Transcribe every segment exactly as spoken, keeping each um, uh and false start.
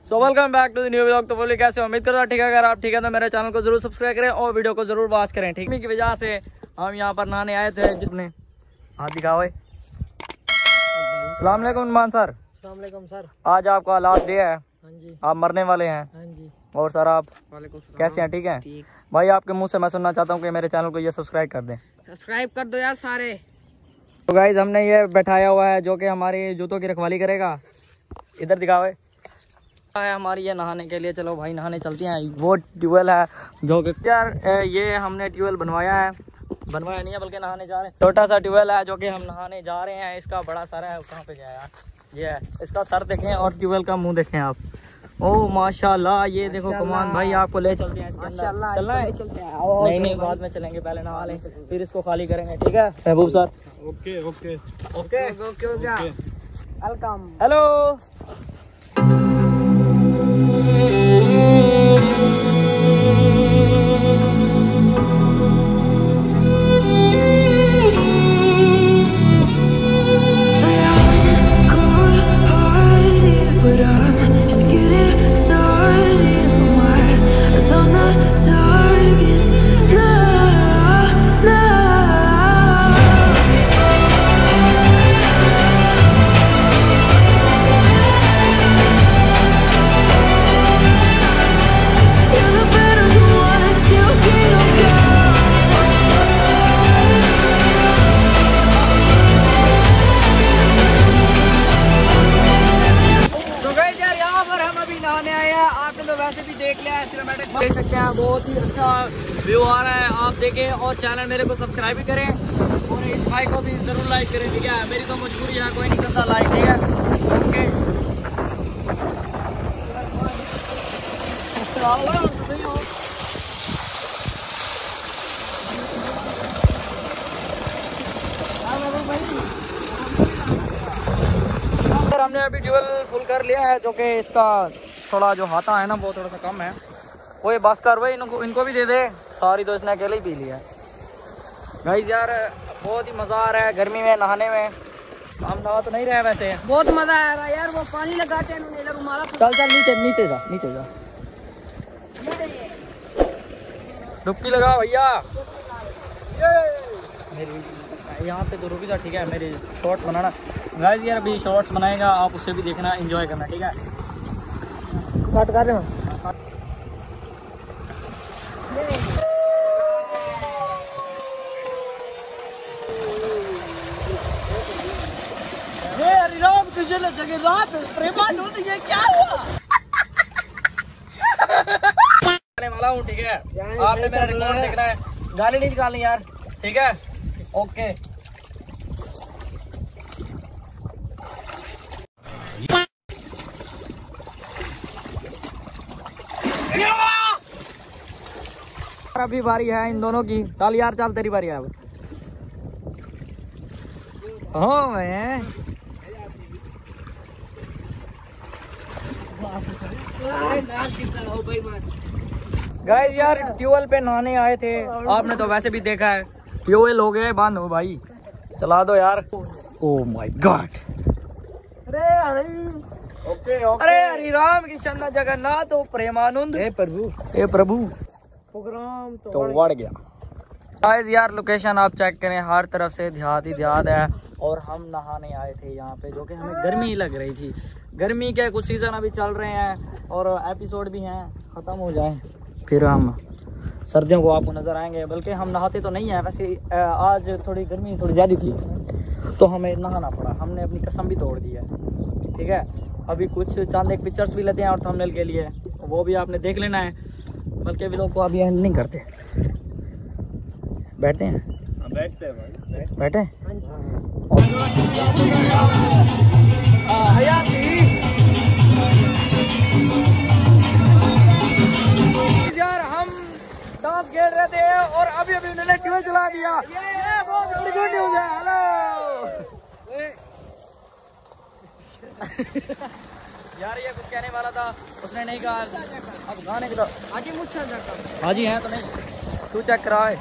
So welcome back to the new vlog. तो बोलिए कैसे, उम्मीद करता ठीक है। अगर आप ठीक है तो मेरे चैनल को जरूर सब्सक्राइब करें और वीडियो को जरूर वॉच करें। ठीक है, की वजह से हम यहाँ पर नहाने आए थे, जिसने हाथ दिखाओ। अस्सलाम वालेकुम नुमान सर। अस्सलाम वालेकुम सर। आज आपका लास्ट डे है। हाँ जी। आप मरने वाले हैं। हाँ जी। और सर आप वालेकुम कैसे हैं? ठीक है ठीक। भाई, आपके मुंह से मैं सुनना चाहता हूँ कि मेरे चैनल को ये सब्सक्राइब कर दें। सब्सक्राइब कर दो यार सारे। तो गाइज हमने ये बैठाया हुआ है जो कि हमारी जूतों की रखवाली करेगा। इधर दिखाओ है हमारी ये नहाने के लिए। चलो भाई नहाने चलते हैं। वो ट्यूबवेल है जो कि यार ये हमने ट्यूबवेल बनवाया है, बनवाया नहीं है बल्कि नहाने जा रहे हैं। छोटा सा ट्यूबवेल है जो कि हम नहाने जा रहे हैं। इसका बड़ा सर है, कहाँ पे गया यार, ये है इसका सर देखें और ट्यूबवेल का मुंह देखें आप। ओह माशाल्लाह, ये देखो कमान भाई, आपको ले चलते हैं। माशाल्लाह, चलना है? चलते हैं। नहीं नहीं, बाद में चलेंगे, पहले नहा लें फिर इसको खाली करेंगे। ठीक है Mahboob sir. Okay okay okay okay हो गया। वेलकम। हेलो। वैसे भी देख लिया है, सिनेमैटिक देख सकते हैं, बहुत ही अच्छा व्यू आ रहा है। आप देखें और चैनल मेरे को सब्सक्राइब भी करें और इस भाई को भी जरूर लाइक करें। ठीक है, मेरी तो मजबूरी है, कोई नहीं करता लाइक। ठीक है ओके। हमने अभी ट्यूबवेल फुल कर लिया है, जो कि इसका थोड़ा जो हाथा है ना वो थोड़ा सा कम है। वो ये बस कर भाई, इनको इनको भी दे दे। सारी तो इसने अकेले ही पी लिया है। गाइस यार बहुत ही मज़ा आ रहा है गर्मी में नहाने में। हम नहा तो नहीं रहे वैसे, बहुत मजा आ रहा है यार। वो पानी लगाते हैं उन्हें रुमाला। चल चल नीचे नीचे जा नीचे जा, डुबकी लगा भैया। मेरी यहाँ पे तो रुकी जा। ठीक है, मेरी शॉर्ट्स बनाना। गाइस यार अभी शॉर्ट्स बनाएगा, आप उससे भी देखना, एंजॉय करना। ठीक है, कट कर रहे हो। राम तुझे लगे रात प्रेमान हो तो ये क्या हुआ? वाला हूँ। ठीक है, आपने मेरा रिकॉर्ड देखना है, गाली नहीं निकालनी यार। ठीक है ओके। अभी बारी है इन दोनों की। चल यार चल, तेरी बारी है अब। हो मैं गाइस यार ट्यूबवेल पे नहाने आए थे, आपने तो वैसे भी देखा है। ट्यूबवेल हो गए बंद हो भाई, चला दो यार। Oh my God. अरे अरे ओके ओके। अरे हरि राम कृष्ण जगन्नाथ ओ प्रेमानंद। हे प्रभु हे प्रभु। प्रोग्राम तो, तो बढ़ गया। गाइस यार लोकेशन आप चेक करें, हर तरफ से देहात ही देहात है। और हम नहाने आए थे यहाँ पे, जो कि हमें गर्मी लग रही थी। गर्मी के कुछ सीजन अभी चल रहे हैं और एपिसोड भी हैं, ख़त्म हो जाए फिर हम सर्दियों को आपको नज़र आएंगे। बल्कि हम नहाते तो नहीं हैं वैसे, आज थोड़ी गर्मी थोड़ी ज़्यादा थी तो हमें नहाना पड़ा। हमने अपनी कसम भी तोड़ दी है। ठीक है, अभी कुछ चंद एक पिक्चर्स भी लेते हैं और थंबनेल के लिए, वो भी आपने देख लेना है। बल्कि भी लोग को अभी एंड नहीं करते, बैठते हैं। बैठते हैं भाई, बैठे यार। हम डांस खेल रहे थे और अभी अभी उन्होंने ट्यूबवेल चला दिया। ये बहुत बड़ी गुड न्यूज़ है। हेलो यार, ये कुछ कहने वाला था, उसने नहीं कहा। अब गाने की आजी मुच्छा जाकर हाजी हैं तो नहीं, तू चेक कराए।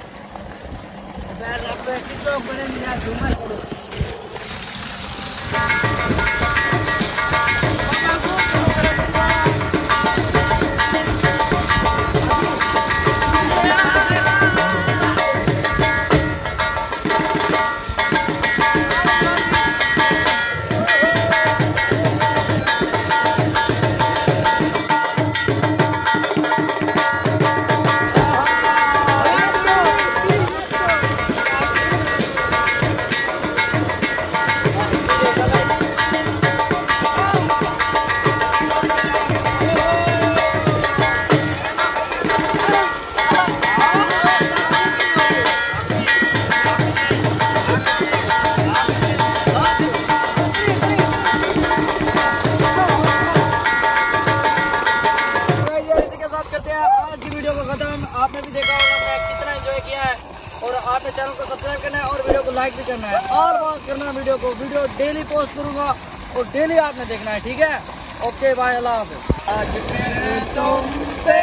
चैनल को सब्सक्राइब करना है और वीडियो को लाइक भी करना है और बात करना है वीडियो को। वीडियो डेली पोस्ट करूंगा और डेली आपने देखना है, ठीक है। ओके बाय, अल्लाह हाफ़िज़। आज मेरे तुम पे